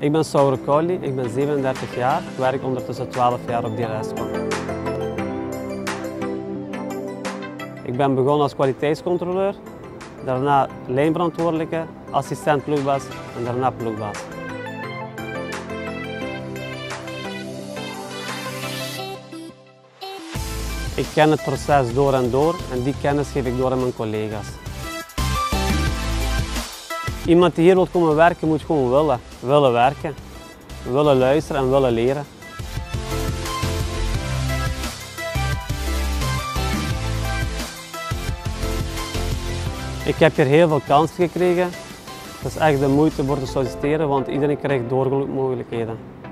Ik ben Sauro Kouli, ik ben 37 jaar, ik werk ondertussen 12 jaar op die restaurant. Ik ben begonnen als kwaliteitscontroleur, daarna lijnverantwoordelijke, assistent ploegbaas en daarna ploegbaas. Ik ken het proces door en die kennis geef ik door aan mijn collega's. Iemand die hier wil komen werken moet gewoon willen werken, willen luisteren en willen leren. Ik heb hier heel veel kansen gekregen. Het is echt de moeite voor te solliciteren, want iedereen krijgt doorgroeimogelijkheden.